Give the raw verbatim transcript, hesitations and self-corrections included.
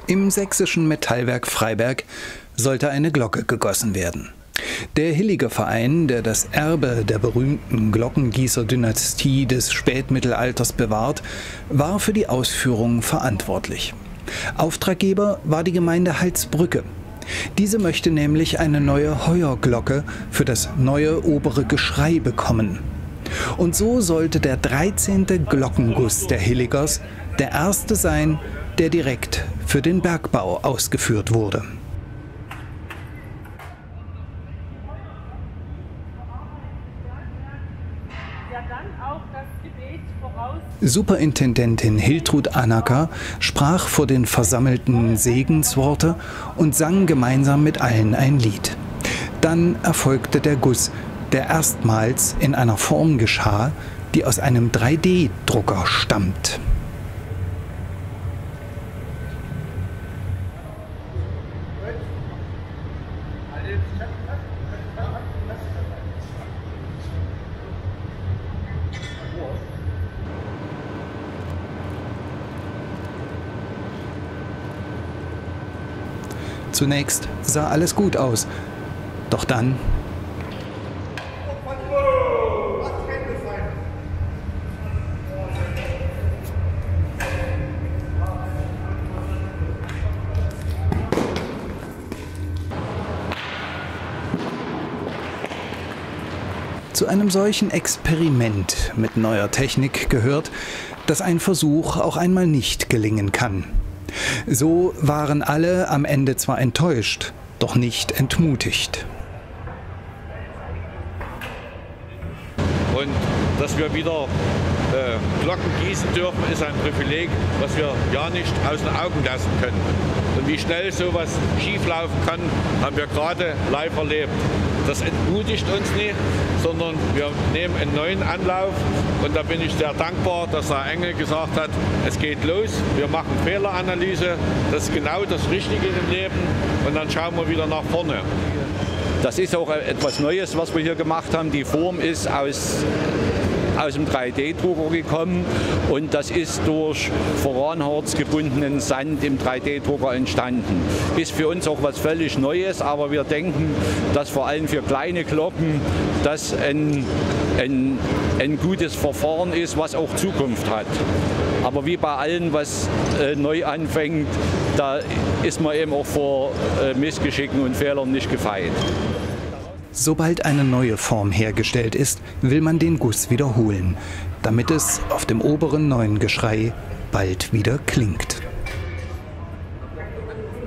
Im sächsischen Metallwerk Freiberg sollte eine Glocke gegossen werden. Der Hilliger Verein, der das Erbe der berühmten Glockengießer-Dynastie des Spätmittelalters bewahrt, war für die Ausführung verantwortlich. Auftraggeber war die Gemeinde Halsbrücke. Diese möchte nämlich eine neue Heuerglocke für das neue obere Geschrei bekommen. Und so sollte der dreizehnte Glockenguss der Hilligers der erste sein, der direkt für den Bergbau ausgeführt wurde. Superintendentin Hiltrud Anacker sprach vor den Versammelten Segensworte und sang gemeinsam mit allen ein Lied. Dann erfolgte der Guss, der erstmals in einer Form geschah, die aus einem drei D Drucker stammt. Zunächst sah alles gut aus, doch dann... Zu einem solchen Experiment mit neuer Technik gehört, dass ein Versuch auch einmal nicht gelingen kann. So waren alle am Ende zwar enttäuscht, doch nicht entmutigt. Und dass wir wieder äh, Glocken gießen dürfen, ist ein Privileg, was wir ja nicht aus den Augen lassen können. Und wie schnell sowas schieflaufen kann, haben wir gerade live erlebt. Das entmutigt uns nicht, sondern wir nehmen einen neuen Anlauf. Und da bin ich sehr dankbar, dass der Engel gesagt hat, es geht los, wir machen Fehleranalyse, das ist genau das Richtige im Leben und dann schauen wir wieder nach vorne. Das ist auch etwas Neues, was wir hier gemacht haben. Die Form ist aus, aus dem drei D Drucker gekommen und das ist durch Voranharz gebundenen Sand im drei D Drucker entstanden. Ist für uns auch was völlig Neues, aber wir denken, dass vor allem für kleine Glocken das ein, ein, ein gutes Verfahren ist, was auch Zukunft hat. Aber wie bei allem, was äh, neu anfängt, da ist man eben auch vor äh, Missgeschicken und Fehlern nicht gefeit. Sobald eine neue Form hergestellt ist, will man den Guss wiederholen, damit es auf dem oberen neuen Geschrei bald wieder klingt.